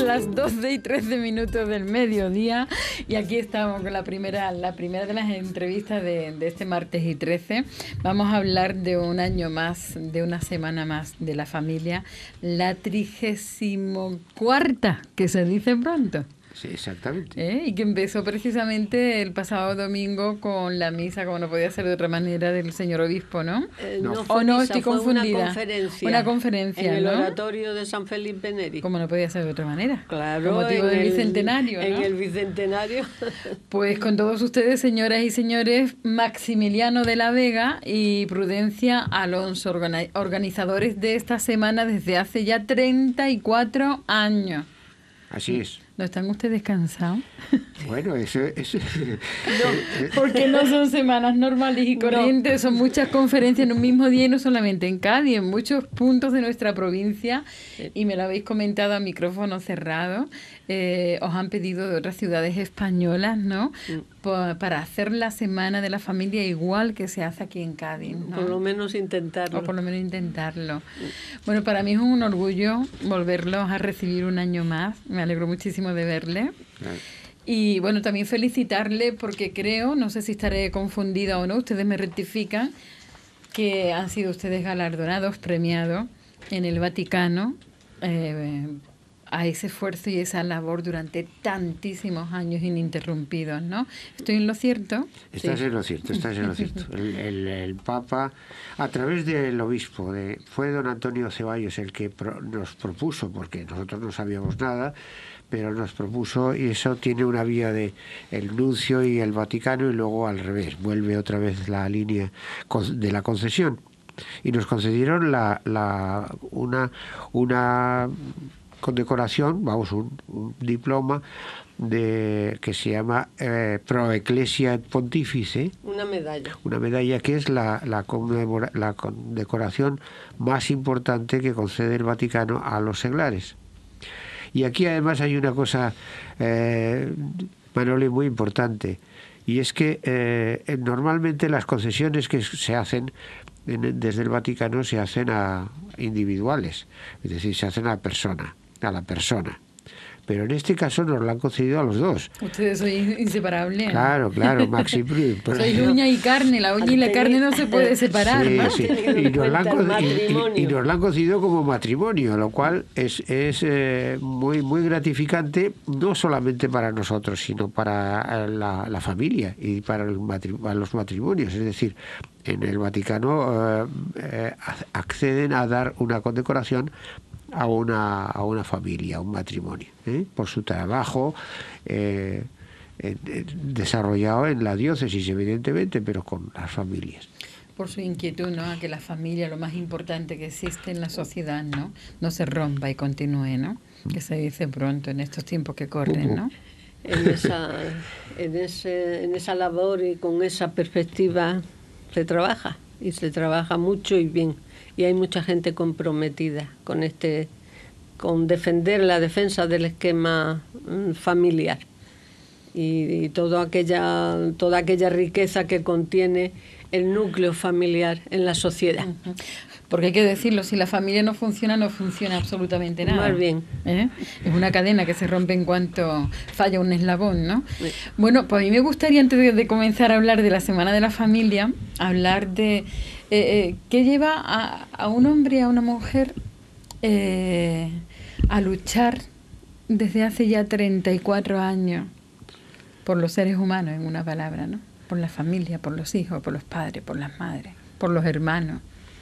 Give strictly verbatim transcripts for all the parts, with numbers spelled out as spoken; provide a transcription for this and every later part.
las doce y trece minutos del mediodía y aquí estamos con la primera, la primera de las entrevistas de, de este martes y trece. Vamos a hablar de un año más, de una semana más de la familia, la trigésimo cuarta, que se dice pronto. Sí, exactamente. ¿Eh? Y que empezó precisamente el pasado domingo con la misa, como no podía ser de otra manera, del señor obispo, ¿no? Eh, no, no fue ¿O no? misa, Estoy fue confundida. Una conferencia. Una conferencia, en el ¿no? oratorio de San Felipe Neri. Como no podía ser de otra manera. Claro. Con motivo del el, bicentenario, ¿no? En el bicentenario. Pues con todos ustedes, señoras y señores, Maximiliano de la Vega y Prudencia Alonso, organi- organizadores de esta semana desde hace ya treinta y cuatro años. Así es. ¿No están ustedes cansados? Bueno, eso es... No, porque no son semanas normales y corrientes, no. Son muchas conferencias en un mismo día y no solamente en Cádiz, en muchos puntos de nuestra provincia, y me lo habéis comentado a micrófono cerrado, eh, os han pedido de otras ciudades españolas, ¿no? Mm. Por, para hacer la Semana de la Familia igual que se hace aquí en Cádiz, ¿no? Por lo menos intentarlo. O por lo menos intentarlo. Mm. Bueno, para mí es un orgullo volverlos a recibir un año más, me alegro muchísimo de verle. Claro. Y bueno, también felicitarle porque creo, no sé si estaré confundida o no, ustedes me rectifican, que han sido ustedes galardonados, premiados en el Vaticano eh, a ese esfuerzo y esa labor durante tantísimos años ininterrumpidos, ¿no? ¿Estoy en lo cierto? Estás sí. en lo cierto, estás en lo cierto. El, el, el Papa, a través del obispo, de, fue don Antonio Ceballos el que pro, nos propuso, porque nosotros no sabíamos nada, pero nos propuso, y eso tiene una vía de el nuncio y el Vaticano, y luego al revés, vuelve otra vez la línea de la concesión. Y nos concedieron la, la, una, una condecoración, vamos, un, un diploma de que se llama eh, Pro Ecclesia et Pontifice. Una medalla. Una medalla que es la, la, conmemora, la condecoración más importante que concede el Vaticano a los seglares. Y aquí además hay una cosa, eh, Manoli, muy importante, y es que eh, normalmente las concesiones que se hacen en, desde el Vaticano se hacen a individuales, es decir, se hacen a persona, a la persona. Pero en este caso nos lo han concedido a los dos. Ustedes son inseparables. Claro, claro, Maxi Prud. Soy uña y carne, la uña y la carne no se puede separar. Sí, ¿no? sí. Y, nos la han, y, y nos la han concedido como matrimonio, lo cual es, es eh, muy, muy gratificante, no solamente para nosotros, sino para la, la familia y para, el matri, para los matrimonios. Es decir, en el Vaticano eh, eh, acceden a dar una condecoración a una, a una familia, a un matrimonio, ¿eh? por su trabajo eh, eh, desarrollado en la diócesis, evidentemente, pero con las familias. Por su inquietud, ¿no? A que la familia, lo más importante que existe en la sociedad, ¿no? No se rompa y continúe, ¿no? Que se dice pronto en estos tiempos que corren, ¿no? En esa, en ese, en esa labor y con esa perspectiva se trabaja, y se trabaja mucho y bien. Y hay mucha gente comprometida con este, con defender la defensa del esquema familiar y, y toda aquella, toda aquella riqueza que contiene el núcleo familiar en la sociedad. Porque hay que decirlo, si la familia no funciona, no funciona absolutamente nada. Más bien. ¿Eh? Es una cadena que se rompe en cuanto falla un eslabón, ¿no? Sí. Bueno, pues a mí me gustaría, antes de, de comenzar a hablar de la Semana de la Familia, hablar de eh, eh, qué lleva a, a un hombre y a una mujer eh, a luchar desde hace ya treinta y cuatro años por los seres humanos, en una palabra, ¿no? Por la familia, por los hijos, por los padres, por las madres, por los hermanos.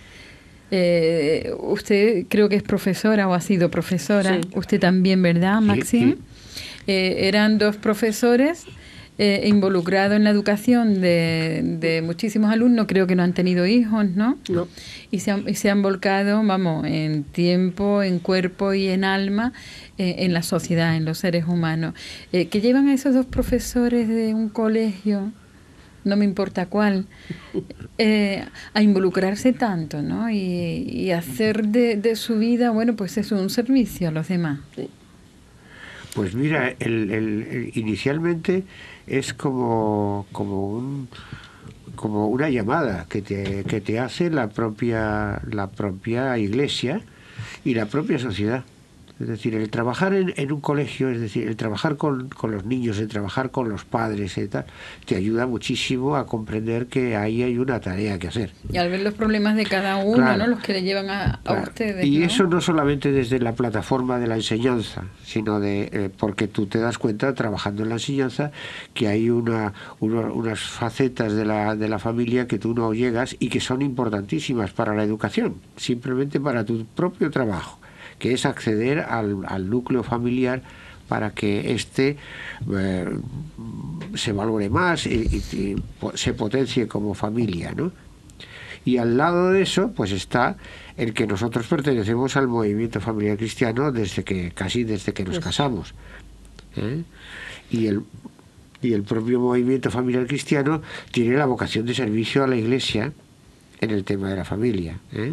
Eh, usted creo que es profesora o ha sido profesora, sí. Usted también, ¿verdad, Maxim? Sí, sí. Eh, eran dos profesores eh, involucrados en la educación de, de muchísimos alumnos, creo que no han tenido hijos, ¿no? No. Y se han, y se han volcado, vamos, en tiempo, en cuerpo y en alma eh, en la sociedad, en los seres humanos. Eh, ¿Qué llevan a esos dos profesores de un colegio, no me importa cuál, eh, a involucrarse tanto, ¿no? Y, y hacer de, de su vida, bueno, pues es un servicio a los demás. Sí. Pues mira, el, el, el, inicialmente es como, como, un, como una llamada que te, que te hace la propia, la propia Iglesia y la propia sociedad. Es decir, el trabajar en, en un colegio, es decir, el trabajar con, con los niños, el trabajar con los padres y tal, te ayuda muchísimo a comprender que ahí hay una tarea que hacer. Y al ver los problemas de cada uno, claro, ¿no? Los que le llevan a, a claro. ustedes. Y ¿no? eso no solamente desde la plataforma de la enseñanza, sino de eh, porque tú te das cuenta, trabajando en la enseñanza, que hay una, una unas facetas de la, de la familia que tú no llegas y que son importantísimas para la educación, simplemente para tu propio trabajo, que es acceder al, al núcleo familiar para que éste eh, se valore más y, y, y se potencie como familia, ¿no? Y al lado de eso, pues está el que nosotros pertenecemos al movimiento familiar cristiano desde que casi desde que nos casamos, ¿eh? y el y el propio movimiento familiar cristiano tiene la vocación de servicio a la Iglesia en el tema de la familia, ¿eh?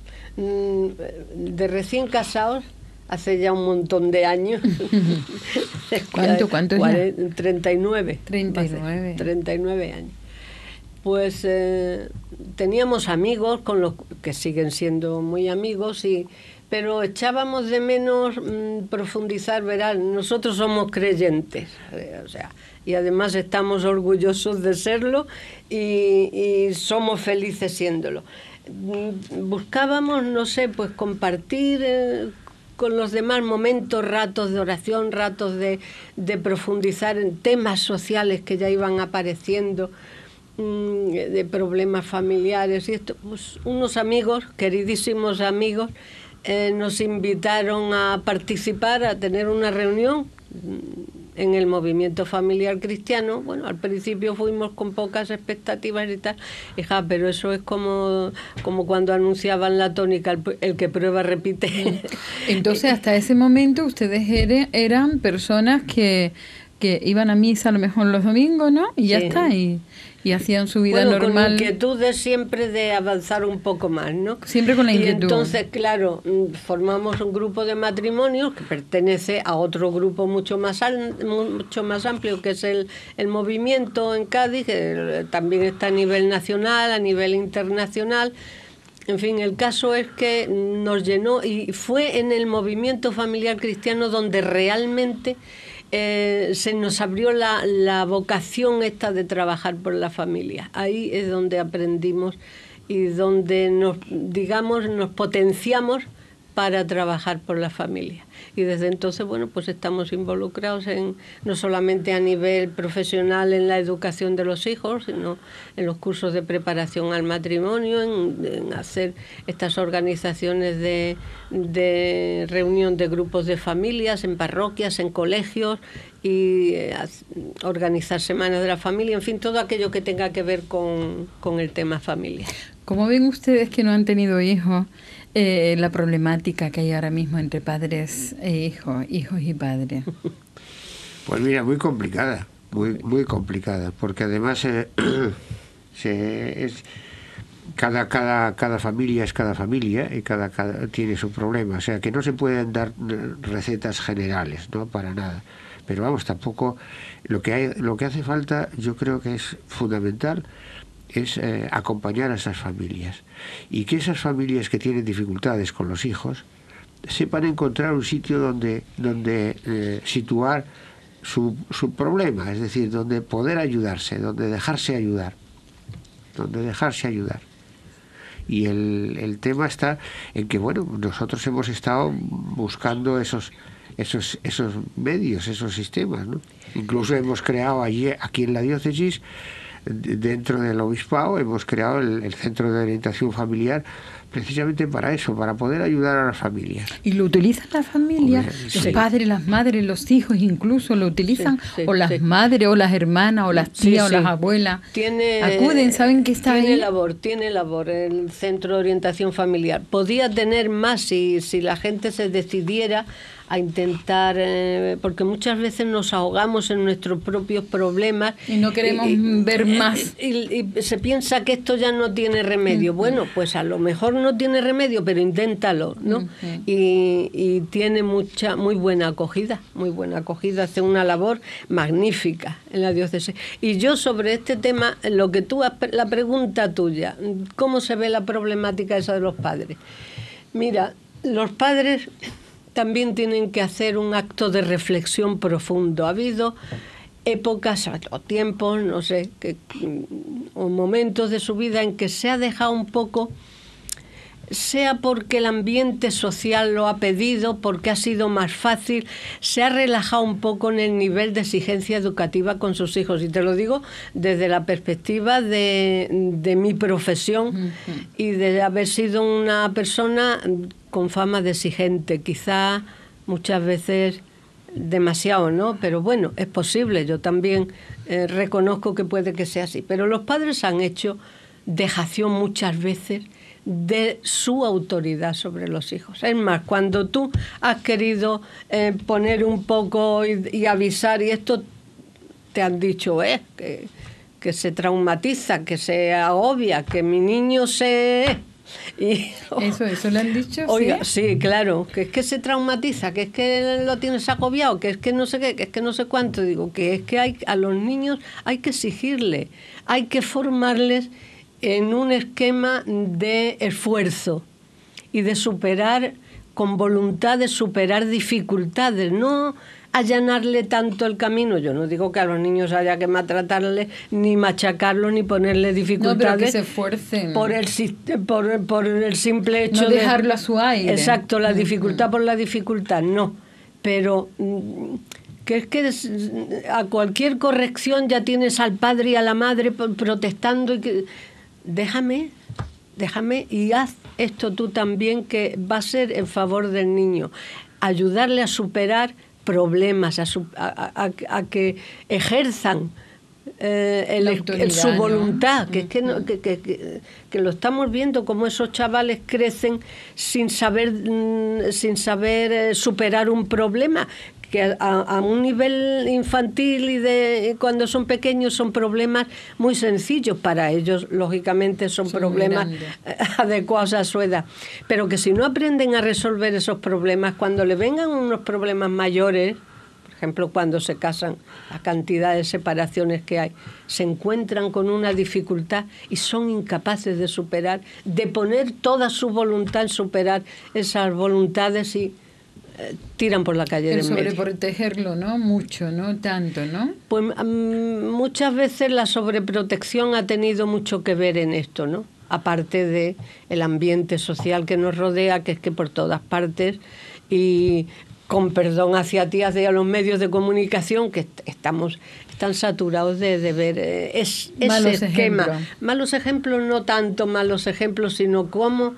De recién casados, hace ya un montón de años. ¿Cuánto, cuánto ya? treinta y nueve. treinta y nueve. treinta y nueve años. Pues eh, teníamos amigos con los que siguen siendo muy amigos, y pero echábamos de menos mmm, profundizar, verán, nosotros somos creyentes, eh, o sea, y además estamos orgullosos de serlo y, y somos felices siéndolo. Buscábamos, no sé, pues compartir eh, con los demás momentos, ratos de oración, ratos de, de profundizar en temas sociales que ya iban apareciendo, mmm, de problemas familiares y esto. Pues unos amigos, queridísimos amigos, eh, nos invitaron a participar, a tener una reunión en el movimiento familiar cristiano. Bueno, al principio fuimos con pocas expectativas y tal, hija, pero eso es como, como cuando anunciaban la tónica, el, el que prueba repite. Entonces, hasta ese momento ustedes eran, eran personas que, que iban a misa a lo mejor los domingos, ¿no? Y ya sí. está, y, y hacían su vida bueno, normal. Con inquietudes siempre de avanzar un poco más, ¿no? Siempre con la inquietud. Y entonces, claro, formamos un grupo de matrimonios que pertenece a otro grupo mucho más al, mucho más amplio, que es el, el movimiento en Cádiz, que también está a nivel nacional, a nivel internacional. En fin, el caso es que nos llenó, y fue en el movimiento familiar cristiano donde realmente Eh, se nos abrió la, la vocación esta de trabajar por la familia. Ahí es donde aprendimos y donde nos, digamos, nos potenciamos para trabajar por la familia. Y desde entonces, bueno, pues estamos involucrados en, no solamente a nivel profesional en la educación de los hijos, sino en los cursos de preparación al matrimonio, en, en hacer estas organizaciones de, de reunión de grupos de familias, en parroquias, en colegios, y eh, organizar semanas de la familia, en fin, todo aquello que tenga que ver con, con el tema familia. ¿Cómo ven ustedes que no han tenido hijos? Eh, la problemática que hay ahora mismo entre padres e hijos, hijos y padres. Pues mira, muy complicada, muy muy complicada, porque además eh, se, es, cada cada cada familia es cada familia y cada, cada tiene su problema, o sea que no se pueden dar recetas generales, no para nada. Pero vamos, tampoco lo que hay, lo que hace falta, yo creo que es fundamental, es eh, acompañar a esas familias, y que esas familias que tienen dificultades con los hijos sepan encontrar un sitio donde, donde eh, situar su, su problema, es decir, donde poder ayudarse, donde dejarse ayudar, donde dejarse ayudar. Y el, el tema está en que, bueno, nosotros hemos estado buscando esos esos esos medios, esos sistemas, ¿no? Incluso hemos creado allí, aquí en la diócesis, dentro del obispado, hemos creado el, el Centro de Orientación Familiar precisamente para eso, para poder ayudar a las familias. ¿Y lo utilizan las familias? Hombre, los sí. padres, las madres, los hijos incluso lo utilizan, sí, sí, o las sí. madres, o las hermanas, o las tías, sí, o sí. las abuelas. Tiene, acuden, saben que está tiene ahí. labor, tiene labor el Centro de Orientación Familiar. Podía tener más si, si la gente se decidiera a intentar, eh, porque muchas veces nos ahogamos en nuestros propios problemas y no queremos y, ver más. Y, y, y se piensa que esto ya no tiene remedio. Uh-huh. Bueno, pues a lo mejor no tiene remedio, pero inténtalo, ¿no? Uh-huh. y, y tiene mucha, muy buena acogida, muy buena acogida, hace una labor magnífica en la diócesis. Y yo sobre este tema, lo que tú has, la pregunta tuya, ¿cómo se ve la problemática esa de los padres? Mira, los padres también tienen que hacer un acto de reflexión profundo. Ha habido épocas o tiempos, no sé, que, o momentos de su vida en que se ha dejado un poco, sea porque el ambiente social lo ha pedido, porque ha sido más fácil, se ha relajado un poco en el nivel de exigencia educativa con sus hijos. Y te lo digo desde la perspectiva de, de mi profesión uh-huh. y de haber sido una persona con fama de exigente, quizá muchas veces demasiado, ¿no? Pero bueno, es posible, yo también eh, reconozco que puede que sea así. Pero los padres han hecho dejación muchas veces de su autoridad sobre los hijos. Es más, cuando tú has querido eh, poner un poco y, y avisar, y esto te han dicho, eh, que, que se traumatiza, que se agobia, que mi niño se... Y, oh, ¿Eso, eso le han dicho? Oiga, ¿sí? sí, claro, que es que se traumatiza, que es que lo tienes agobiado, que es que no sé qué, que es que no sé cuánto. Digo, que es que hay, a los niños hay que exigirle, hay que formarles en un esquema de esfuerzo y de superar, con voluntad de superar dificultades, no allanarle tanto el camino. Yo no digo que a los niños haya que maltratarles, ni machacarlos, ni ponerle dificultades. No, pero que se esfuercen. Por el, por, por el simple hecho no de... dejarlo a su aire. Exacto, la dificultad por la dificultad, no. Pero... que es que a cualquier corrección ya tienes al padre y a la madre protestando y que... Déjame, déjame y haz esto tú también, que va a ser en favor del niño. Ayudarle a superar problemas, a, su, a, a, a que ejerzan eh, el, el, su voluntad, ¿no? que, es que, no, que, que, que, que lo estamos viendo como esos chavales crecen sin saber, sin saber eh, superar un problema, que a, a un nivel infantil y de cuando son pequeños son problemas muy sencillos para ellos, lógicamente son, son problemas adecuados a su edad, pero que si no aprenden a resolver esos problemas, cuando le vengan unos problemas mayores, por ejemplo cuando se casan, la cantidad de separaciones que hay, se encuentran con una dificultad y son incapaces de superar, de poner toda su voluntad en superar esas voluntades y tiran por la calle de medio. Sobreprotegerlo, ¿no? Mucho, ¿no? Tanto, ¿no? Pues um, muchas veces la sobreprotección ha tenido mucho que ver en esto, ¿no? Aparte de el ambiente social que nos rodea, que es que por todas partes, y con perdón hacia ti, hacia los medios de comunicación, que estamos están saturados de, de ver eh, es, ese esquema. Ejemplos. Malos ejemplos, no tanto malos ejemplos, sino cómo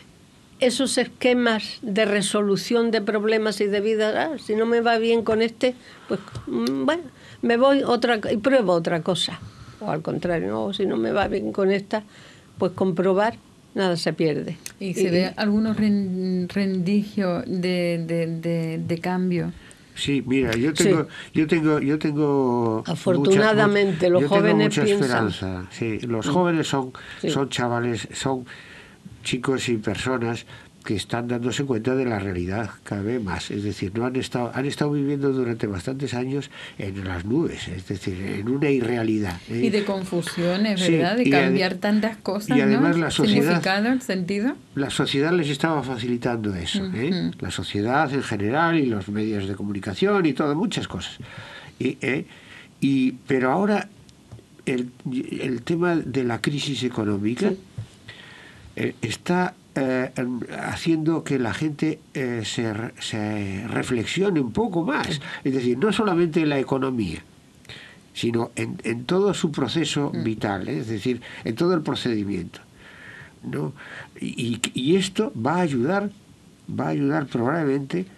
esos esquemas de resolución de problemas y de vida, ah, si no me va bien con este, pues bueno, me voy otra y pruebo otra cosa. O al contrario, no, si no me va bien con esta, pues comprobar, nada se pierde. Y se y, ve algunos rendigios de, de, de, de cambio. Sí, mira, yo tengo, sí. yo tengo, yo tengo. Afortunadamente, mucha, los yo jóvenes tengo mucha piensan. esperanza. Sí, los jóvenes son, sí. son chavales, son chicos y personas que están dándose cuenta de la realidad cada vez más. Es decir, no han estado, han estado viviendo durante bastantes años en las nubes, es decir, en una irrealidad. ¿eh? Y de confusiones, ¿verdad? Sí, de cambiar ad- tantas cosas, y además ¿no? La sociedad, significado, el sentido. La sociedad les estaba facilitando eso. Uh-huh. ¿eh? La sociedad en general y los medios de comunicación y todo, muchas cosas. Y, eh, y, pero ahora el, el tema de la crisis económica sí. eh, está Eh, haciendo que la gente eh, se, se reflexione un poco más, es decir, no solamente en la economía, sino en, en todo su proceso vital, ¿eh? Es decir, en todo el procedimiento, ¿no? Y, y esto va a ayudar, va a ayudar probablemente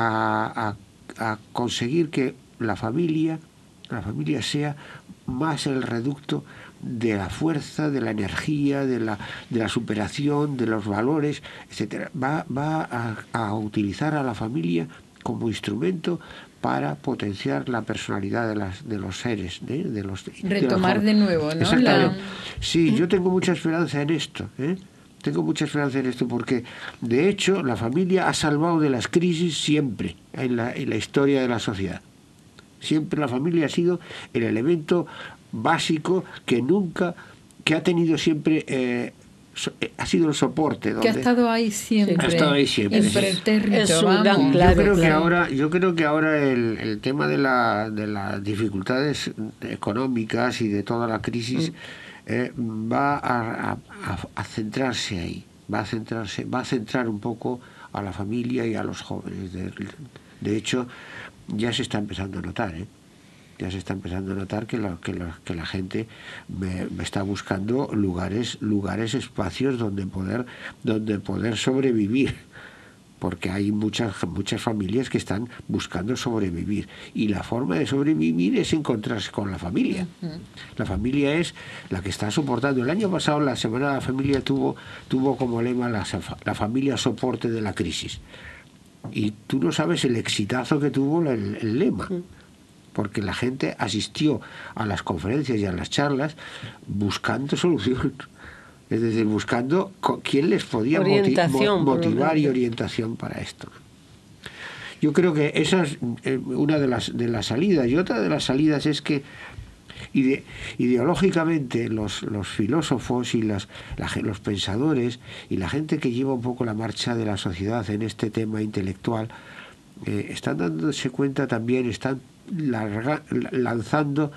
a, a, a conseguir que la familia, la familia sea más el reducto de la fuerza, de la energía, de la, de la superación, de los valores, etcétera. Va, va a, a utilizar a la familia como instrumento para potenciar la personalidad de, las, de los seres, ¿eh? de los retomar de, los de nuevo, ¿no? Exactamente. La... Sí, yo tengo mucha esperanza en esto, ¿eh? Tengo mucha esperanza en esto porque, de hecho, la familia ha salvado de las crisis siempre en la, en la historia de la sociedad. Siempre la familia ha sido el elemento básico que nunca, que ha tenido siempre eh, ha sido el soporte. Donde que ha estado ahí siempre. Ha estado ahí siempre. Impertérrito, es un vamos. gran, claro, yo creo claro. que ahora, yo creo que ahora el, el tema de, la, de las dificultades económicas y de toda la crisis mm. eh, va a, a, a centrarse ahí, va a centrarse, va a centrar un poco a la familia y a los jóvenes. De, de hecho, ya se está empezando a notar, ¿eh? Ya se está empezando a notar que la, que la, que la gente me, me está buscando lugares, lugares, espacios donde poder, donde poder sobrevivir, porque hay muchas, muchas familias que están buscando sobrevivir, y la forma de sobrevivir es encontrarse con la familia. La familia es la que está soportando. El año pasado la Semana de la Familia tuvo, tuvo como lema la, la familia soporte de la crisis, y tú no sabes el exitazo que tuvo el, el lema, porque la gente asistió a las conferencias y a las charlas buscando solución, es decir, buscando quién les podía orientación, motivar y orientación para esto. Yo creo que esa es una de las, de las salidas, y otra de las salidas es que ide, ideológicamente los, los filósofos y las, la, los pensadores y la gente que lleva un poco la marcha de la sociedad en este tema intelectual eh, están dándose cuenta también, están Larga, lanzando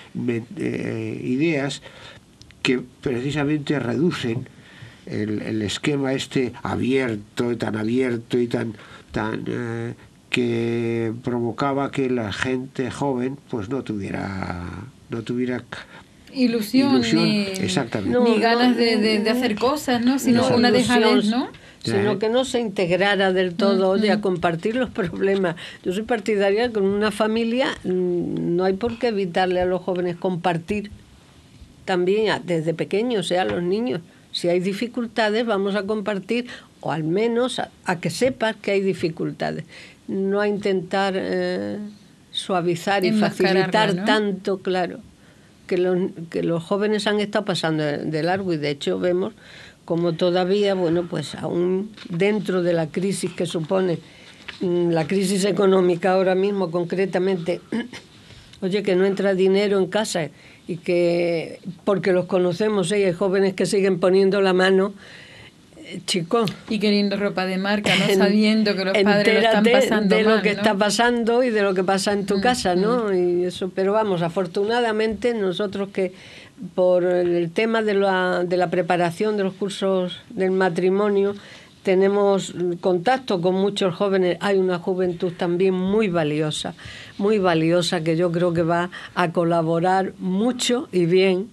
eh, ideas que precisamente reducen el, el esquema este abierto, tan abierto y tan tan eh, que provocaba que la gente joven pues no tuviera no tuviera ilusión, ilusión ni, exactamente. ni ganas de, de, de hacer cosas, ¿no? Sino no, una dejadez, ¿no? Sino que no se integrara del todo, oye, a compartir los problemas. Yo soy partidaria con una familia, no hay por qué evitarle a los jóvenes compartir también desde pequeños, o sea, a los niños. Si hay dificultades, vamos a compartir, o al menos a, a que sepas que hay dificultades. No a intentar eh, suavizar y facilitar, ¿no? Tanto, claro, que los, que los jóvenes han estado pasando de, de largo, y de hecho vemos como todavía, bueno, pues aún dentro de la crisis que supone la crisis económica ahora mismo concretamente, oye, que no entra dinero en casa, y que, porque los conocemos, ¿eh? Hay jóvenes que siguen poniendo la mano, eh, chicos. Y queriendo ropa de marca, no sabiendo que los padres lo están pasando de mal, lo que ¿no? está pasando y de lo que pasa en tu mm, casa, ¿no? Mm. Y eso, pero vamos, afortunadamente nosotros que por el tema de la, de la preparación de los cursos del matrimonio tenemos contacto con muchos jóvenes, hay una juventud también muy valiosa, muy valiosa, que yo creo que va a colaborar mucho y bien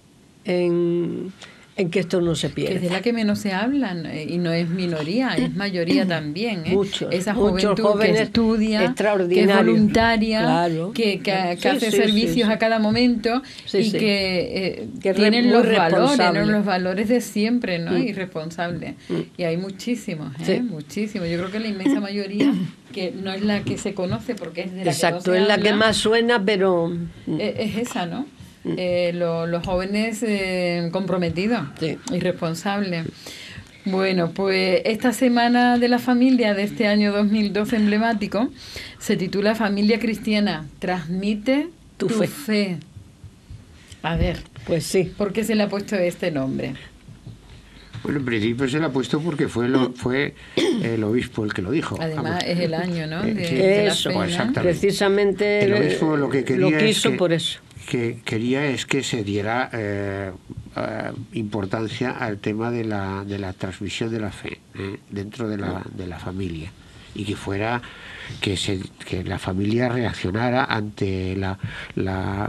en, en que esto no se pierda. Que es de la que menos se hablan, y no es minoría, es mayoría también, ¿eh? Muchos, esa muchos juventud jóvenes que estudia, que es voluntaria, claro. que, que, que sí, hace sí, servicios sí, sí. a cada momento, sí, y sí. que, eh, que tienen los valores, ¿no? Los mm. valores de siempre, ¿no? Y responsables. Mm. Y hay muchísimos, ¿eh? Sí. Muchísimos. Yo creo que la inmensa mayoría, que no es la que se conoce porque es de la Exacto, que no se es la habla, que más suena, pero es, es esa, ¿no? Eh, lo, los jóvenes eh, comprometidos, sí. y responsables. Bueno, pues esta Semana de la Familia de este año dos mil doce emblemático se titula Familia Cristiana, transmite tu, tu fe. fe. A ver, pues sí. ¿Por qué se le ha puesto este nombre? Bueno, en principio se le ha puesto porque fue lo, fue el obispo el que lo dijo. Además, vamos. es el año, ¿no? De, sí, de eso, la fe, ¿no? exactamente. Precisamente el obispo lo que quería lo quiso es que, por eso. que quería es que se diera eh, eh, importancia al tema de la, de la transmisión de la fe eh, dentro de la, de la familia, y que fuera que, se, que la familia reaccionara ante la, la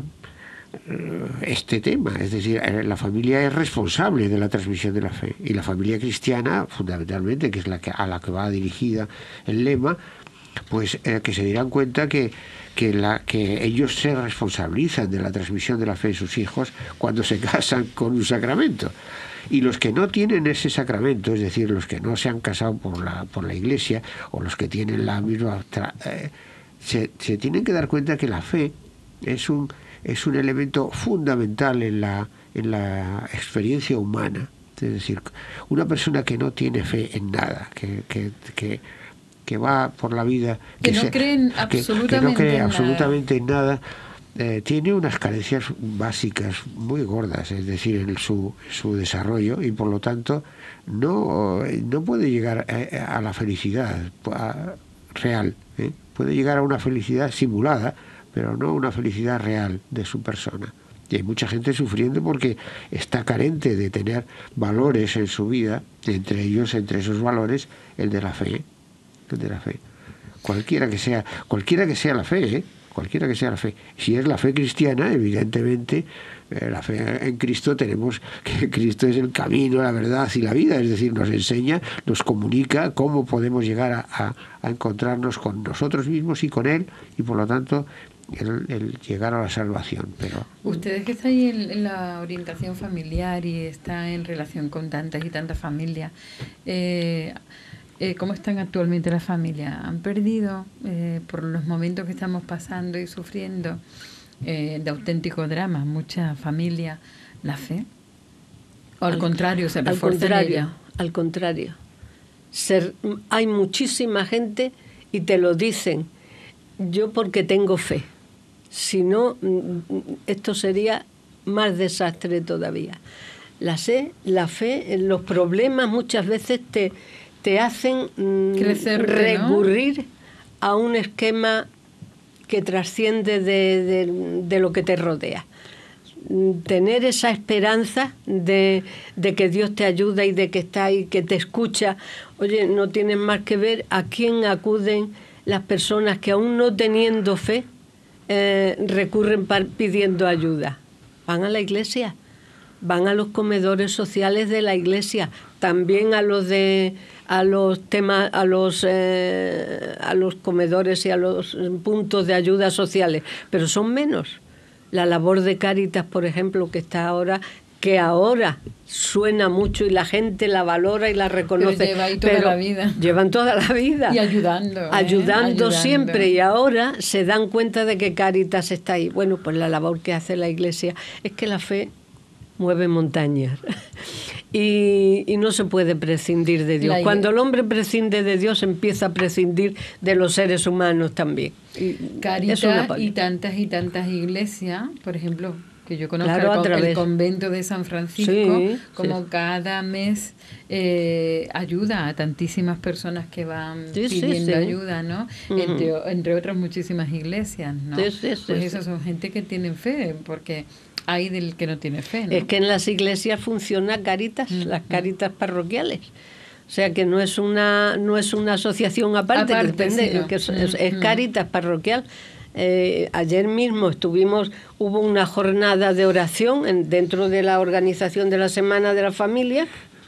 este tema, es decir, la familia es responsable de la transmisión de la fe, y la familia cristiana fundamentalmente, que es la que a la que va dirigida el lema, pues eh, que se dieran cuenta que que la que ellos se responsabilizan de la transmisión de la fe de sus hijos cuando se casan con un sacramento, y los que no tienen ese sacramento, es decir, los que no se han casado por la por la Iglesia, o los que tienen la misma eh, se, se tienen que dar cuenta que la fe es un es un elemento fundamental en la, en la experiencia humana. Es decir, una persona que no tiene fe en nada, que, que, que, que va por la vida... Que, que no se, creen que, absolutamente, que no cree en absolutamente nada. en nada, eh, tiene unas carencias básicas muy gordas, es decir, en su, su desarrollo, y por lo tanto no, no puede llegar a, a la felicidad a, real, ¿eh? Puede llegar a una felicidad simulada, pero no una felicidad real de su persona. Y hay mucha gente sufriendo porque está carente de tener valores en su vida, entre ellos, entre esos valores, el de la fe, el de la fe. Cualquiera que sea, cualquiera que sea la fe, ¿eh? Cualquiera que sea la fe. Si es la fe cristiana, evidentemente, eh, la fe en Cristo, tenemos que Cristo es el camino, la verdad y la vida, es decir, nos enseña, nos comunica cómo podemos llegar a, a, a encontrarnos con nosotros mismos y con Él, y por lo tanto el, el llegar a la salvación. Pero ustedes que están ahí en, en la orientación familiar y está en relación con tantas y tantas familias, eh, Eh, ¿cómo están actualmente las familias? ¿Han perdido, eh, por los momentos que estamos pasando y sufriendo, eh, de auténtico drama, muchas familias, la fe? ¿O al, al contrario, se refuerza en ella? Al contrario. Se, hay muchísima gente, y te lo dicen, yo porque tengo fe. Si no, esto sería más desastre todavía. La fe, la fe, los problemas muchas veces te... te hacen mm, Crecerte, recurrir, ¿no?, a un esquema que trasciende de, de, de lo que te rodea. Tener esa esperanza de, de que Dios te ayuda y de que está ahí, que te escucha. Oye, no tienes más que ver a quién acuden las personas que, aún no teniendo fe, eh, recurren pidiendo ayuda. Van a la iglesia, van a los comedores sociales de la iglesia, también a los de a los temas a los eh, a los comedores y a los puntos de ayuda sociales, pero son menos. La labor de Cáritas, por ejemplo, que está ahora, que ahora suena mucho y la gente la valora y la reconoce, pero lleva ahí toda pero la vida. Llevan toda la vida y ayudando, ¿eh? ayudando ayudando siempre, y ahora se dan cuenta de que Cáritas está ahí. Bueno, pues la labor que hace la Iglesia es que la fe mueve montañas y, y no se puede prescindir de Dios. Cuando el hombre prescinde de Dios, empieza a prescindir de los seres humanos también. Cáritas y tantas y tantas iglesias, por ejemplo, que yo conozco, claro, el, el convento de San Francisco, sí, como sí. cada mes eh, ayuda a tantísimas personas que van sí, pidiendo sí, sí. ayuda, ¿no? Uh-huh. Entre, entre otras muchísimas iglesias, ¿no? Sí, sí, sí, pues sí. esas son gente que tienen fe, porque hay del que no tiene fe, ¿no? Es que en las iglesias funciona Cáritas, uh-huh. las Cáritas parroquiales. O sea que no es una no es una asociación aparte, aparte que depende, sí, no. que es, es, es Cáritas parroquial. Eh, ayer mismo estuvimos, hubo una jornada de oración en, dentro de la organización de la Semana de la Familia.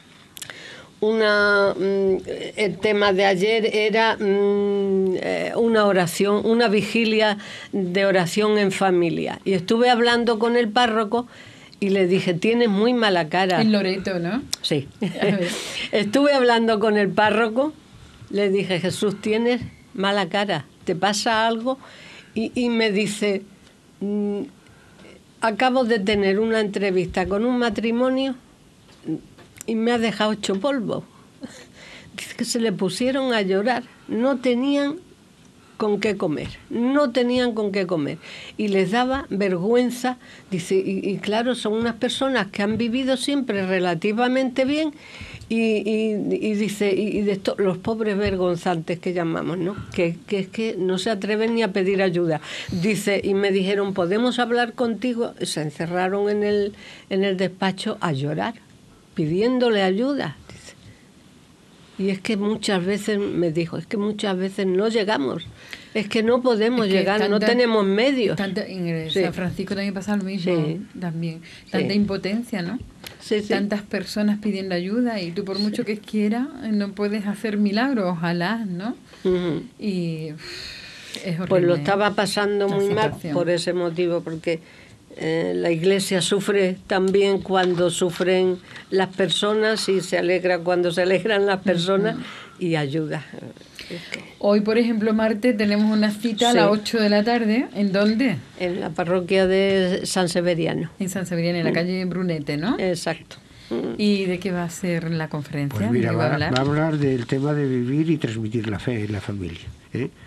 Una, mm, el tema de ayer era mm, eh, una oración, una vigilia de oración en familia. Y estuve hablando con el párroco y le dije, tienes muy mala cara. En Loreto, ¿no? Sí. Estuve hablando con el párroco, le dije, Jesús, tienes mala cara, ¿te pasa algo? Y, y me dice, mm, acabo de tener una entrevista con un matrimonio y me ha dejado hecho polvo. Dice que se le pusieron a llorar, no tenían con qué comer, no tenían con qué comer. Y les daba vergüenza, dice, y, y claro, son unas personas que han vivido siempre relativamente bien. Y, y, y dice, y de esto, los pobres vergonzantes que llamamos, ¿no? Que, que es que no se atreven ni a pedir ayuda. Dice, y me dijeron, ¿podemos hablar contigo? Se encerraron en el, en el despacho a llorar, pidiéndole ayuda. Dice. Y es que muchas veces, me dijo, es que muchas veces no llegamos. Es que no podemos es que llegar, tanta, no tenemos medios. Tanta, en sí. San Francisco también pasa lo mismo, sí. también. Tanta sí. impotencia, ¿no? Sí, sí. Tantas personas pidiendo ayuda y tú por mucho sí. que quieras no puedes hacer milagros, ojalá, ¿no? Uh-huh. Y es horrible. Pues lo estaba pasando muy mal por ese motivo, porque eh, la Iglesia sufre también cuando sufren las personas y se alegra cuando se alegran las personas uh-huh. y ayuda. Hoy, por ejemplo, Marte, tenemos una cita sí. a las ocho de la tarde. ¿En dónde? En la parroquia de San Severiano. En San Severiano, en la calle Brunete, ¿no? Exacto. ¿Y de qué va a ser la conferencia? Pues mira, va, va, a hablar? va a hablar del tema de vivir y transmitir la fe en la familia, ¿eh?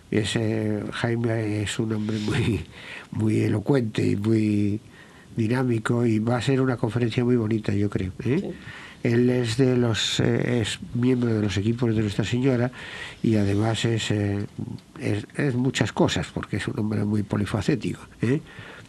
Ese Jaime es un hombre muy, muy elocuente y muy dinámico, y va a ser una conferencia muy bonita, yo creo, ¿eh? Sí. Él es de los eh, es miembro de los equipos de Nuestra Señora, y además es, eh, es, es muchas cosas, porque es un hombre muy polifacético, ¿eh?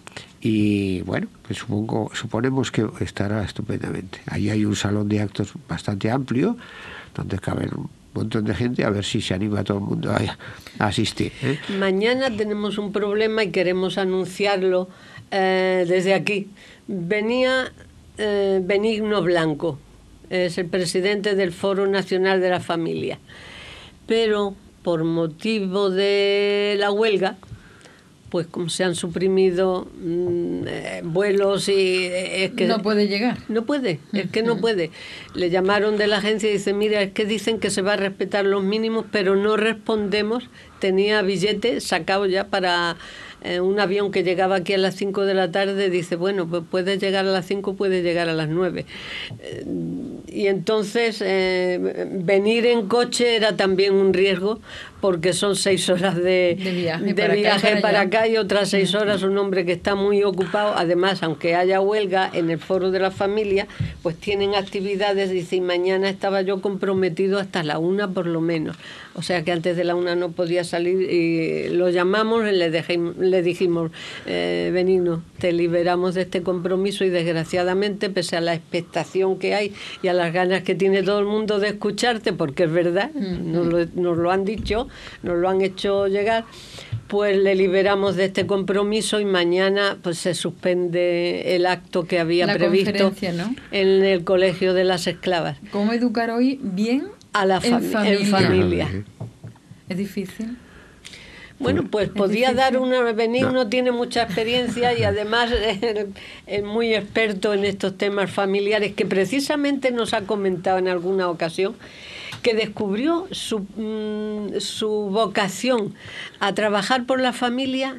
Y bueno, pues supongo, suponemos que estará estupendamente. Ahí hay un salón de actos bastante amplio, donde caben un montón de gente, a ver si se anima todo el mundo a, a asistir, ¿eh? Mañana tenemos un problema y queremos anunciarlo eh, desde aquí. Venía eh, Benigno Blanco, es el presidente del Foro Nacional de la Familia, pero por motivo de la huelga, pues como se han suprimido mmm, eh, vuelos y eh, es que no puede llegar. No puede, es que no puede. Le llamaron de la agencia y dice, mira, es que dicen que se va a respetar los mínimos, pero no respondemos. Tenía billete sacado ya para eh, un avión que llegaba aquí a las cinco de la tarde. Dice, bueno, pues puede llegar a las cinco, puede llegar a las nueve. Eh, y entonces eh, venir en coche era también un riesgo, porque son seis horas de, de viaje, de para, viaje acá, para, para acá y otras seis horas. Un hombre que está muy ocupado. Además, aunque haya huelga en el Foro de la Familia, pues tienen actividades. Dice, y mañana estaba yo comprometido hasta la una por lo menos. O sea que antes de la una no podía salir, y lo llamamos y le, dejemos, le dijimos, eh, Benigno, te liberamos de este compromiso, y desgraciadamente, pese a la expectación que hay y a las ganas que tiene todo el mundo de escucharte, porque es verdad, mm-hmm. nos, lo, nos lo han dicho, nos lo han hecho llegar, pues le liberamos de este compromiso, y mañana pues se suspende el acto que había la previsto, ¿no? En el Colegio de las Esclavas. ¿Cómo educar hoy bien a la fami- en familia? En familia. Es difícil. Bueno, pues es podía difícil. Dar una... Benigno no. Tiene mucha experiencia y además es, es muy experto en estos temas familiares, que precisamente nos ha comentado en alguna ocasión que descubrió su, mmm, su vocación a trabajar por la familia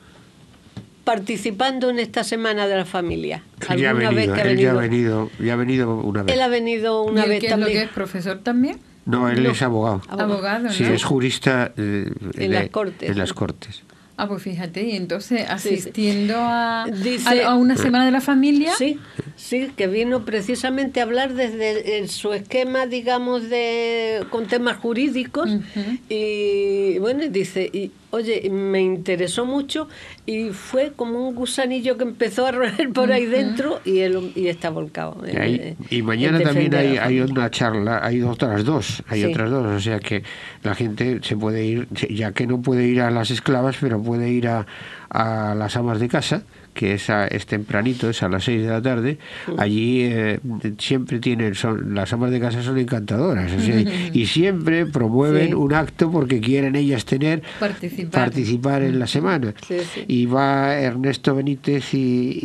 participando en esta Semana de la Familia. Él ya ha venido, vez que ha venido, él ya ha venido, ya ha venido una vez. Él ha venido una ¿Y vez qué también. Es lo que es profesor también? No, él no. es abogado. Abogado, ¿no? Sí, es jurista eh, en, de, las cortes, en las Cortes. Ah, pues fíjate, y entonces asistiendo sí, sí. A, Dice, a, a una Semana de la Familia. Sí, sí, que vino precisamente a hablar desde el, su esquema, digamos, de con temas jurídicos. Uh-huh. Y bueno, dice, y oye, me interesó mucho, y fue como un gusanillo que empezó a roer por ahí dentro, y él y está volcado. Y, hay, y mañana también hay, hay una charla, hay otras dos, hay sí. otras dos, o sea que la gente se puede ir, ya que no puede ir a las esclavas, pero puede ir a, a las amas de casa, que es, a, es tempranito, es a las seis de la tarde. Allí eh, siempre tienen, son, las amas de casa son encantadoras, o sea, y siempre promueven sí. un acto porque quieren ellas tener participar, participar en la semana. Sí, sí. Y va Ernesto Benítez y,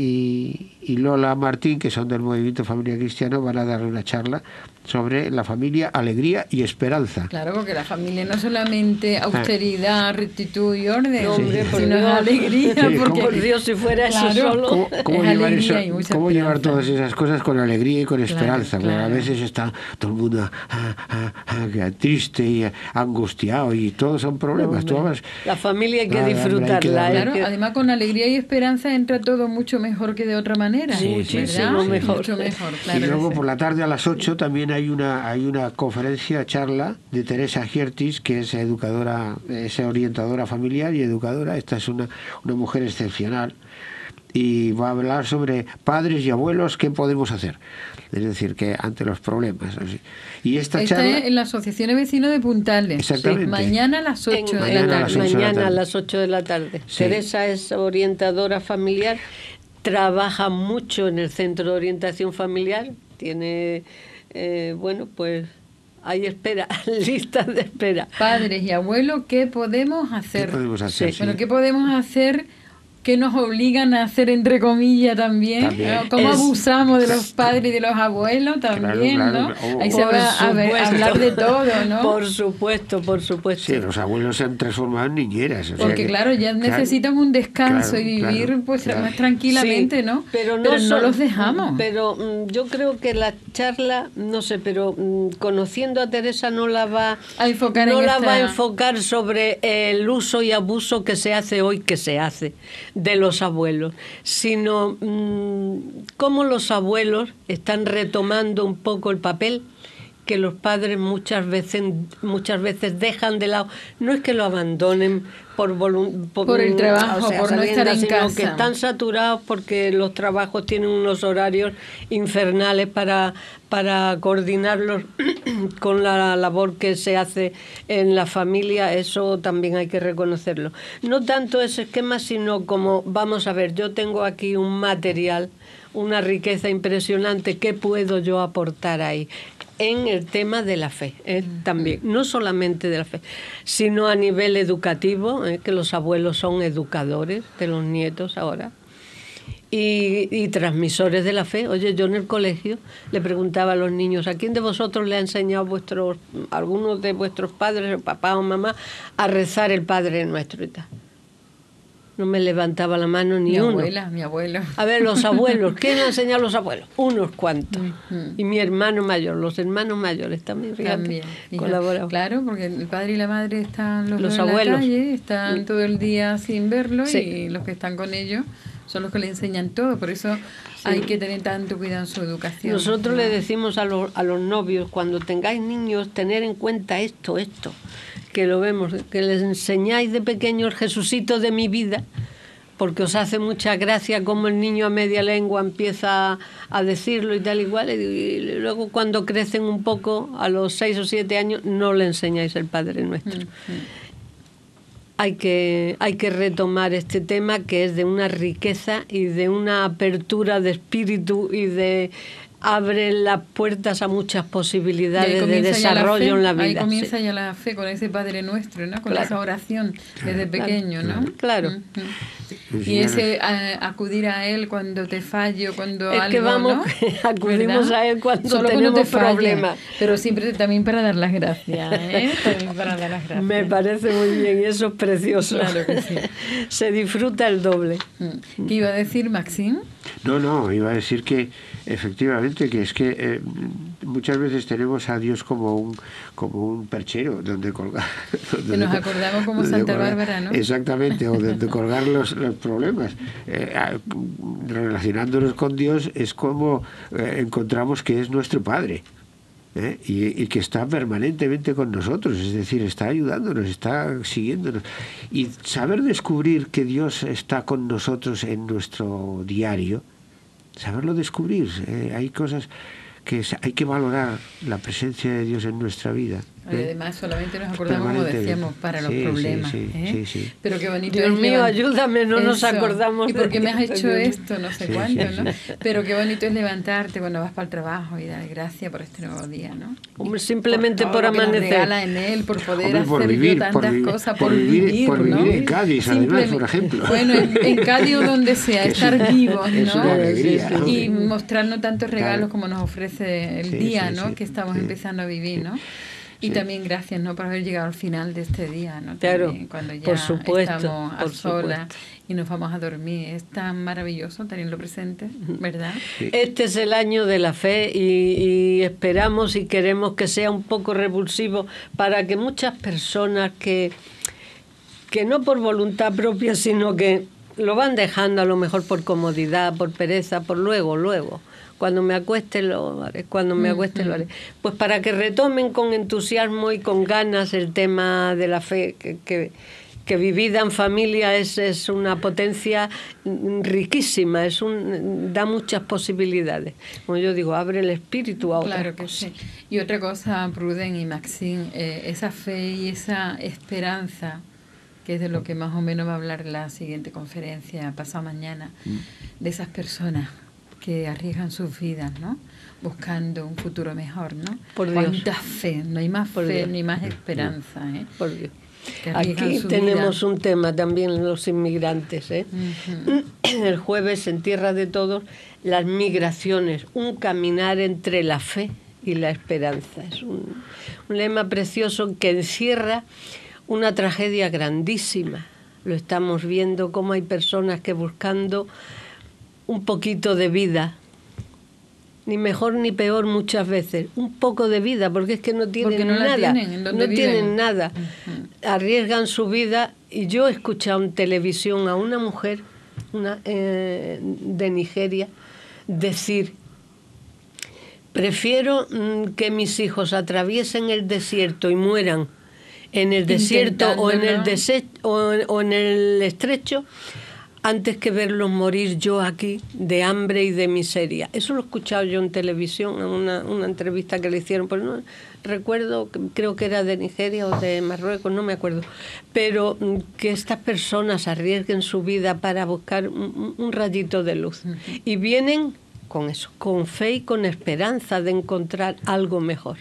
y, y Lola Martín, que son del Movimiento Familia Cristiano, van a darle una charla sobre la familia, alegría y esperanza. Claro, porque la familia no solamente austeridad, rectitud y orden, no, hombre, sí, sino alegría. Sí, porque por Dios, si fuera claro, eso solo. ¿Cómo, cómo, llevar, eso, ¿cómo llevar todas esas cosas con alegría y con esperanza? Claro, claro. Porque a veces está todo el mundo ah, ah, ah, triste y angustiado, y todos son problemas. No, vas, la familia hay que ah, disfrutarla. Hay que claro, que... además con alegría y esperanza entra todo mucho mejor que de otra manera. Sí, muchísimo sí, mejor. Mucho mejor claro, y luego sí. por la tarde a las ocho también hay una hay una conferencia, charla de Teresa Giertis, que es educadora, es orientadora familiar y educadora. Esta es una, una mujer excepcional, y va a hablar sobre padres y abuelos, qué podemos hacer, es decir, que ante los problemas. Así. Y esta Está charla en la Asociación de Vecinos de Puntales. Exactamente. Sí, mañana a las ocho en, de la tarde. Mañana a las ocho de la tarde. Sí. Teresa es orientadora familiar, trabaja mucho en el Centro de Orientación Familiar, tiene, eh, bueno, pues hay espera, listas de espera. Padres y abuelos, ¿qué podemos hacer? ¿Qué podemos hacer? Sí. Sí. Bueno, ¿qué podemos hacer que nos obligan a hacer entre comillas también, también. ¿no? Cómo Es, abusamos de los padres y de los abuelos también, claro, claro. ¿no? Oh. Ahí se va a, ver, a hablar de todo, ¿no? Por supuesto, por supuesto. Sí, los abuelos se han transformado en niñeras. O sea Porque que, claro, ya claro, necesitan un descanso claro, y vivir claro, pues claro. más tranquilamente, Sí, ¿no? Pero no, pero no son- los dejamos. Pero mm, yo creo que la charla, no sé, pero mm, conociendo a Teresa no la va A enfocar no en la esta- va a enfocar sobre el uso y abuso que se hace hoy, que se hace de los abuelos, sino mm, cómo los abuelos están retomando un poco el papel que los padres muchas veces muchas veces dejan de lado. No es que lo abandonen por volun- Por el trabajo, por no estar en sino casa. que están saturados porque los trabajos tienen unos horarios infernales para, para coordinarlos con la labor que se hace en la familia. Eso también hay que reconocerlo. No tanto ese esquema, sino como, vamos a ver, yo tengo aquí un material, una riqueza impresionante, ¿qué puedo yo aportar ahí? En el tema de la fe, eh, también, no solamente de la fe, sino a nivel educativo, eh, que los abuelos son educadores de los nietos ahora, y, y transmisores de la fe. Oye, yo en el colegio le preguntaba a los niños, ¿a quién de vosotros le ha enseñado vuestros, algunos de vuestros padres, papá o mamá, a rezar el Padre Nuestro y tal? No me levantaba la mano ni mi uno. abuela, mi abuelo. A ver, los abuelos, ¿quién ha enseñado a los abuelos? Unos cuantos. Ujú. Y mi hermano mayor, los hermanos mayores también, fíjate, También. Hija, colaboraban. claro, porque el padre y la madre están los, Los dos en abuelos. la calle, están todo el día sin verlo Sí. y los que están con ellos son los que le enseñan todo. Por eso hay que tener tanto cuidado en su educación. Nosotros ¿no? le decimos a los, a los novios, cuando tengáis niños, tener en cuenta esto, esto, que lo vemos, que les enseñáis de pequeño el Jesucito de mi vida, porque os hace mucha gracia como el niño a media lengua empieza a, a decirlo y tal igual, y, y luego cuando crecen un poco, a los seis o siete años, no le enseñáis el Padre Nuestro. Ujú. Hay que, hay que retomar este tema, que es de una riqueza y de una apertura de espíritu y de abre las puertas a muchas Y ahí posibilidades de comienza ya desarrollo fe, en la vida. Ahí comienza sí. ya la fe con ese Padre Nuestro, ¿no? Con Claro. esa oración desde Claro, pequeño, ¿no? claro. Ujú. Pues Y sí, ese a- acudir a Él cuando te fallo, cuando Es algo, que vamos, ¿no? acudimos ¿Verdad? a Él cuando Solo tenemos te falla, problemas. pero siempre también para dar las gracias, ¿eh? También para dar las gracias. Me parece muy bien y eso es precioso. Claro que sí. Se disfruta el doble. Mm. ¿Qué iba a decir, Maxim? No, no, iba a decir que efectivamente que es que eh, muchas veces tenemos a Dios como un como un perchero donde colgar. Que nos acordamos como Santa Bárbara, ¿no? Exactamente, o donde colgar los, los problemas. Eh, a- relacionándonos con Dios es como eh, encontramos que es nuestro Padre. ¿eh? Y, y que está permanentemente con nosotros, es decir, está ayudándonos, está siguiéndonos. Y saber descubrir que Dios está con nosotros en nuestro diario, saberlo descubrir, ¿eh? Hay cosas que es- hay que valorar la presencia de Dios en nuestra vida. Y ¿eh? además solamente nos acordamos, como Permanentemente. decíamos, para los Sí, sí, problemas. sí, ¿eh? sí, sí. Pero qué bonito Dios es mío, levant- ayúdame, no nos Eso. acordamos ¿Y por qué me has de- hecho de- esto? No sé Sí, cuánto, sí, ¿no? sí. Pero qué bonito es levantarte cuando vas para el trabajo y dar gracias por este nuevo día, ¿no? Hombre, simplemente todo por lo que nos amanecer. regala en él, por poder Hombre, por hacer vivir, yo por tantas vivir, cosas, por por, vivir- vivir, por ¿no? vivir en Cádiz, además, Simplemente- por ejemplo. Bueno, en, en Cádiz o donde sea, Que es estar un- vivos, es una ¿no? alegría, ¿no? Y mostrarnos tantos regalos Claro. como nos ofrece el Sí, día, sí, ¿no? sí, Que estamos sí. empezando a vivir, ¿no? Y Sí. también gracias, ¿no? Por haber llegado al final de este día, ¿no? Claro, También, cuando ya por supuesto, estamos a por solas supuesto. y nos vamos a dormir. Es tan maravilloso tenerlo presente, ¿verdad? Sí. Este es el año de la fe y, y esperamos y queremos que sea un poco revulsivo para que muchas personas que, que no por voluntad propia, sino que lo van dejando a lo mejor por comodidad, por pereza, por luego, luego. Cuando me acueste lo haré, cuando me acueste lo haré. Pues para que retomen con entusiasmo y con ganas el tema de la fe, que, que, que vivida en familia es, es una potencia riquísima, es un, da muchas posibilidades. Como yo digo, abre el espíritu a otras Claro que cosas. sí. Y otra cosa, Pruden y Maxine, eh, esa fe y esa esperanza, que es de lo que más o menos va a hablar la siguiente conferencia, pasado mañana, de esas personas que arriesgan sus vidas, ¿no? Buscando un futuro mejor, ¿no? Por Dios. Cuánta fe, no hay más Por fe Dios. ni más esperanza, ¿eh? Por Dios. Aquí tenemos un tema también, los inmigrantes, ¿eh? Uh-huh. El jueves en Tierra de Todos, las migraciones, un caminar entre la fe y la esperanza. Es un, un lema precioso que encierra una tragedia grandísima. Lo estamos viendo, cómo hay personas que buscando un poquito de vida, ni mejor ni peor muchas veces, un poco de vida, porque es que no tienen no nada, tienen, no viven? tienen nada, uh-huh. Arriesgan su vida. Y yo he escuchado en televisión a una mujer una, eh, de Nigeria decir: prefiero mm, que mis hijos atraviesen el desierto y mueran en el desierto o en el, dese- o, o en el estrecho, antes que verlos morir yo aquí de hambre y de miseria. Eso lo he escuchado yo en televisión, en una, una entrevista que le hicieron, pero no recuerdo, creo que era de Nigeria o de Marruecos, no me acuerdo. Pero que estas personas arriesguen su vida para buscar un, un rayito de luz. Uh-huh. Y vienen con eso, con fe y con esperanza de encontrar algo mejor.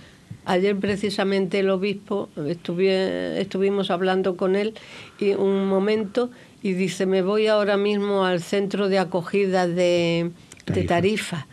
Ayer precisamente el obispo, estuve, estuvimos hablando con él y un momento, y dice: me voy ahora mismo al centro de acogida de Tarifa, de Tarifa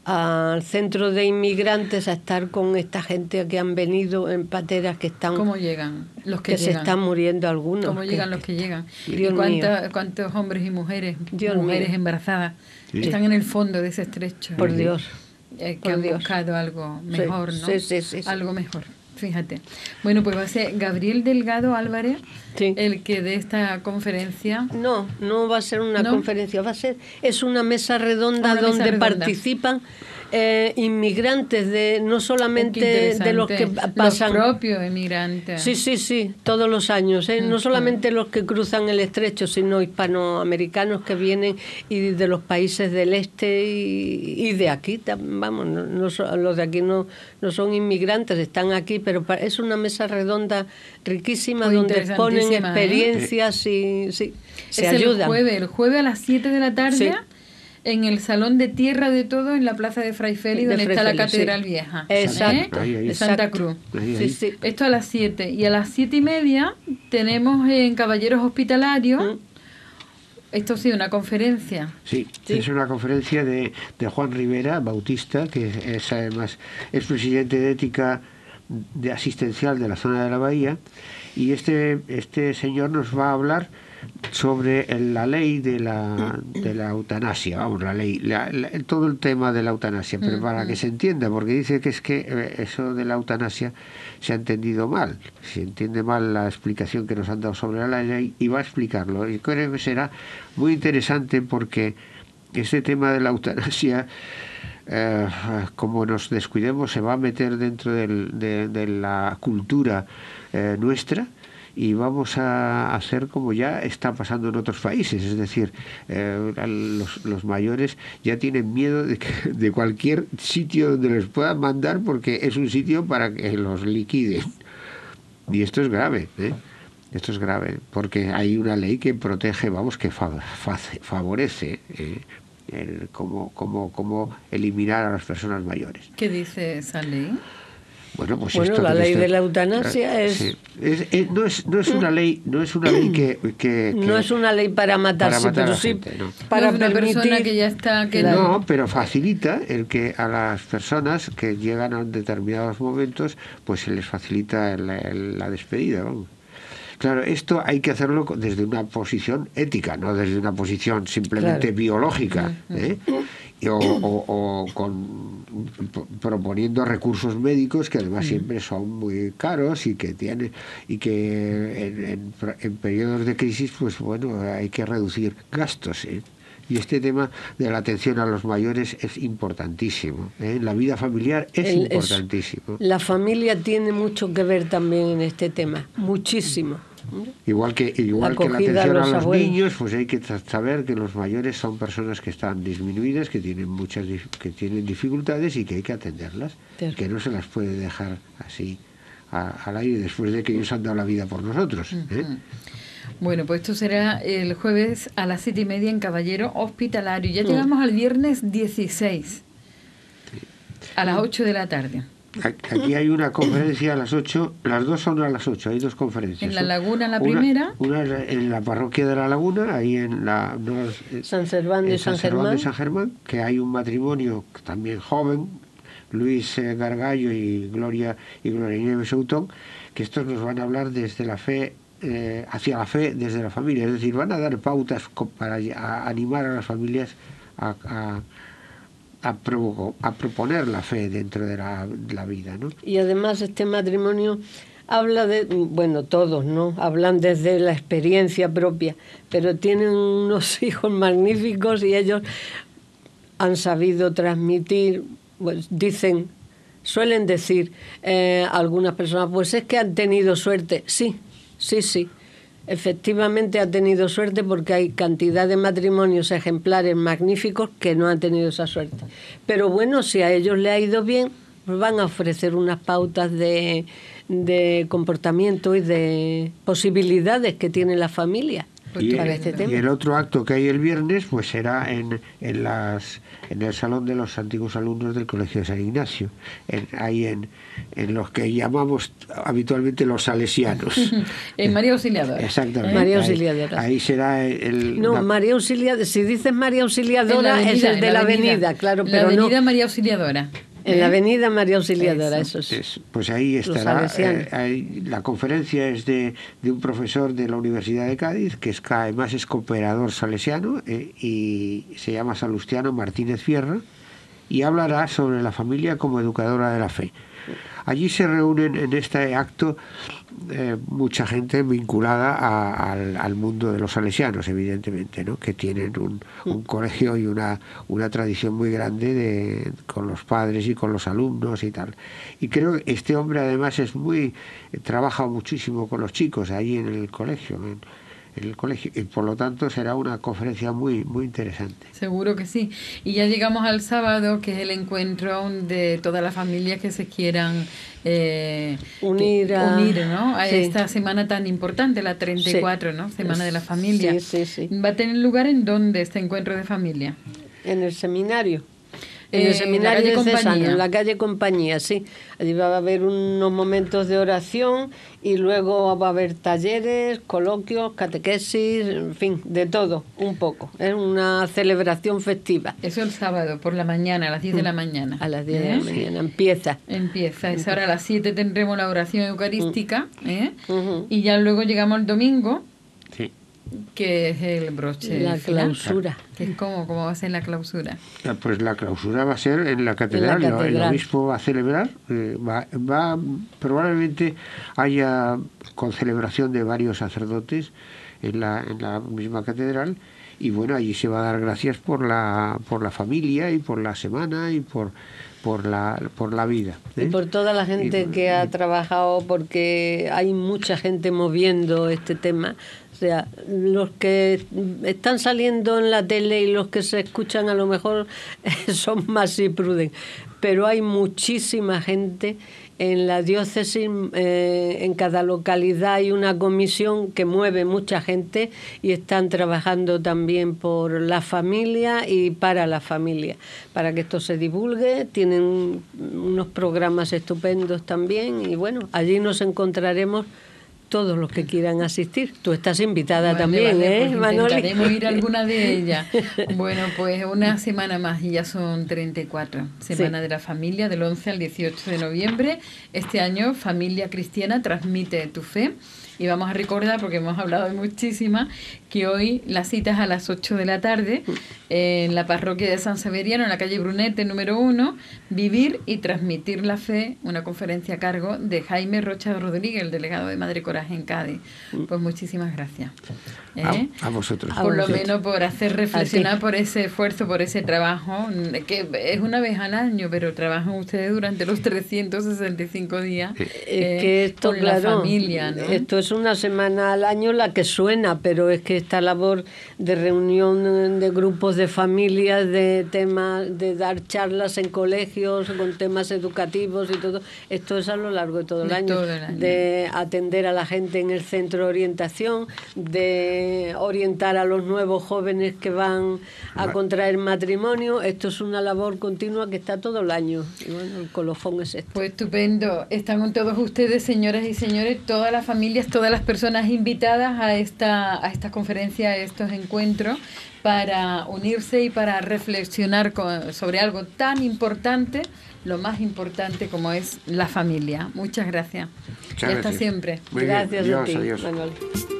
al centro de inmigrantes, a estar con esta gente que han venido en pateras que están... ¿Cómo llegan los que, que llegan? se están muriendo algunos. ¿Cómo llegan que, los que llegan? Dios ¿Y cuánta, cuántos hombres y mujeres, Dios mujeres mío. embarazadas, sí. están en el fondo de ese estrecho? Por Dios. Eh, que Por han Dios. buscado algo mejor, sí, ¿no? Sí, sí, sí, sí. Algo mejor. Fíjate. Bueno, pues va a ser Gabriel Delgado Álvarez, sí. el que de esta conferencia... No, no va a ser una ¿No? conferencia, va a ser... Es una mesa redonda una donde mesa redonda. participan eh, inmigrantes, de no solamente de los que pasan... Los propios inmigrantes. Sí, sí, sí, todos los años. ¿eh? No solamente los que cruzan el estrecho, sino hispanoamericanos que vienen y de los países del este y, y de aquí. Vamos, no, no, los de aquí no, no son inmigrantes, están aquí, pero es una mesa redonda riquísima Muy donde exponen experiencias ¿eh? y sí, se es ayudan. El jueves, el jueves a las siete de la tarde, sí. en el Salón de Tierra de Todo, en la Plaza de Fray Félix, donde Fray está Félix, la Catedral sí. Vieja. Exacto. ¿eh? Ahí, ahí. De Santa Exacto. Cruz. Ahí, ahí. Sí, sí. Esto a las siete. Y a las siete y media tenemos en Caballeros Hospitalarios... ¿Mm? Esto sí, una conferencia. Sí, sí, es una conferencia de, de Juan Rivera, bautista, que es además es presidente de ética de asistencial de la zona de la Bahía, y este este señor nos va a hablar sobre la ley de la de la eutanasia, vamos, la ley, la, la, todo el tema de la eutanasia, pero uh-huh. para que se entienda, porque dice que es que eh, eso de la eutanasia se ha entendido mal, se entiende mal la explicación que nos han dado sobre la ley, y va a explicarlo, y creo que será muy interesante porque este tema de la eutanasia, eh, como nos descuidemos, se va a meter dentro del, de, de la cultura eh, nuestra, y vamos a hacer como ya está pasando en otros países, es decir, eh, los, los mayores ya tienen miedo de, que, de cualquier sitio donde les puedan mandar, porque es un sitio para que los liquiden, y esto es grave, ¿eh? Esto es grave, porque hay una ley que protege, vamos, que fa, fa, favorece eh, el, cómo, cómo, cómo eliminar a las personas mayores. ¿Qué dice esa ley? Bueno, pues bueno, esto, la ley esto, de la eutanasia es... Sí. es, es no es no es una ley no es una ley que, que, que no es una ley para matarse, para matar pero sí gente, no. para no es una permitir, persona que ya está que no, no, pero facilita el que a las personas que llegan a determinados momentos, pues se les facilita el, el, la despedida, vamos. Claro, esto hay que hacerlo desde una posición ética, no desde una posición simplemente claro. biológica, ¿eh? O, o, o con, proponiendo recursos médicos que además siempre son muy caros y que tienen y que en, en, en periodos de crisis, pues bueno, hay que reducir gastos, ¿eh? Y este tema de la atención a los mayores es importantísimo, ¿eh? La vida familiar es El, importantísimo. Es, la familia tiene mucho que ver también en este tema, muchísimo. Igual que igual la que la atención a los, a los niños, pues hay que saber que los mayores son personas que están disminuidas, que tienen muchas que tienen dificultades y que hay que atenderlas, Ter- que no se las puede dejar así a, al aire después de que ellos han dado la vida por nosotros, ¿eh? Uh-huh. Bueno, pues esto será el jueves a las siete y media en Caballero Hospitalario. Ya uh-huh. llegamos al viernes dieciséis, sí. a las ocho de la tarde. Aquí hay una conferencia a las ocho, las dos son a las ocho, hay dos conferencias. En la Laguna, la una, primera. Una en la parroquia de la Laguna, ahí en la no, San Serván de San, San Germán. de San Germán, que hay un matrimonio también joven, Luis eh, Gargallo y Gloria y Gloria Nieves Soutón, que estos nos van a hablar desde la fe, eh, hacia la fe desde la familia, es decir, van a dar pautas para a animar a las familias a, a A, provo a proponer la fe dentro de la, de la vida, ¿no? Y además este matrimonio habla de, bueno, todos, ¿no? Hablan desde la experiencia propia, pero tienen unos hijos magníficos y ellos han sabido transmitir, pues dicen, suelen decir eh, algunas personas, pues es que han tenido suerte. Sí, sí, sí. Efectivamente ha tenido suerte porque hay cantidad de matrimonios ejemplares magníficos que no han tenido esa suerte. Pero bueno, si a ellos les ha ido bien, pues van a ofrecer unas pautas de, de comportamiento y de posibilidades que tiene la familia. Y, para este tema. Y el otro acto que hay el viernes pues será en, en, las, en el salón de los antiguos alumnos del Colegio de San Ignacio, en, ahí en, en los que llamamos habitualmente los salesianos. En María Auxiliadora. Exactamente. María Auxiliadora. Ahí, ahí será el... No, la... María Auxiliadora, si dices María Auxiliadora avenida, es el de la avenida, avenida claro, la pero avenida no... María Auxiliadora. En la avenida María Auxiliadora, eso, eso es. Pues ahí estará. Eh, ahí, la conferencia es de, de un profesor de la Universidad de Cádiz, que es, además es cooperador salesiano, eh, y se llama Salustiano Martínez Fierra, y hablará sobre la familia como educadora de la fe. Allí se reúnen en este acto eh, mucha gente vinculada a, al, al mundo de los salesianos, evidentemente, ¿no? Que tienen un, un colegio y una, una tradición muy grande de, con los padres y con los alumnos y tal. Y creo que este hombre además es muy trabaja muchísimo con los chicos ahí en el colegio, en, en el colegio, y por lo tanto será una conferencia muy muy interesante. Seguro que sí. Y ya llegamos al sábado, que es el encuentro de todas las familias que se quieran eh, unir, a, unir ¿no? a sí. esta semana tan importante, la treinta y cuatro, sí. ¿no? Semana de la Familia. Sí, sí, sí. ¿Va a tener lugar en dónde este encuentro de familia? En el seminario. En Eh, el seminario de Compañía, en la calle Compañía, sí. Allí va a haber unos momentos de oración y luego va a haber talleres, coloquios, catequesis, en fin, de todo, un poco. Es una celebración festiva. Eso el sábado, por la mañana, a las diez de la mañana. A las diez ¿Eh? de la mañana, empieza. Empieza, es ahora a las siete tendremos la oración eucarística, ¿eh? Uh-huh. Y ya luego llegamos el domingo. Sí. Que es el broche la clausura. Que es como, ¿Cómo va a ser la clausura? Pues la clausura va a ser en la catedral. En la catedral. El obispo va a celebrar, eh, va, va probablemente haya con celebración de varios sacerdotes en la, en la misma catedral, y bueno, allí se va a dar gracias por la por la familia y por la semana y por por la por la vida, ¿eh? Y por toda la gente y, que ha y, trabajado, porque hay mucha gente moviendo este tema. O sea, los que están saliendo en la tele y los que se escuchan a lo mejor son más y pruden, pero hay muchísima gente en la diócesis, eh, en cada localidad hay una comisión que mueve mucha gente y están trabajando también por la familia y para la familia, para que esto se divulgue. Tienen unos programas estupendos también y bueno, allí nos encontraremos todos los que quieran asistir. Tú estás invitada vale, también, vale, ¿eh, pues Manoli? Intentaremos ir a alguna de ellas. Bueno, pues una semana más y ya son treinta y cuatro. Semana sí. de la Familia, del once al dieciocho de noviembre. Este año, Familia Cristiana transmite tu fe. Y vamos a recordar, porque hemos hablado de muchísimas, que hoy la cita es a las ocho de la tarde en la parroquia de San Severiano, en la calle Brunete número uno, Vivir y transmitir la fe, una conferencia a cargo de Jaime Rocha Rodríguez, el delegado de Madre Coraje en Cádiz. Pues muchísimas gracias. ¿Eh? A, a vosotros. Por a lo vosotros. menos por hacer reflexionar por ese esfuerzo, por ese trabajo, que es una vez al año, pero trabajan ustedes durante los trescientos sesenta y cinco días es que esto, con claro, la familia, ¿no? Esto es es una semana al año la que suena, pero es que esta labor de reunión de grupos de familias, de temas, de dar charlas en colegios con temas educativos y todo, esto es a lo largo de todo el, de año, todo el año, de atender a la gente en el centro de orientación, de orientar a los nuevos jóvenes que van a contraer matrimonio. Esto es una labor continua que está todo el año. Y bueno, el colofón es esto. Pues estupendo. Están con todos ustedes, señoras y señores, todas las familias, todas las personas invitadas a esta, a esta conferencia, a estos encuentros, para unirse y para reflexionar con, sobre algo tan importante, lo más importante como es la familia. Muchas gracias. Muchas y hasta gracias. siempre. Muy Gracias bien. a Adiós, ti, adiós. Manuel.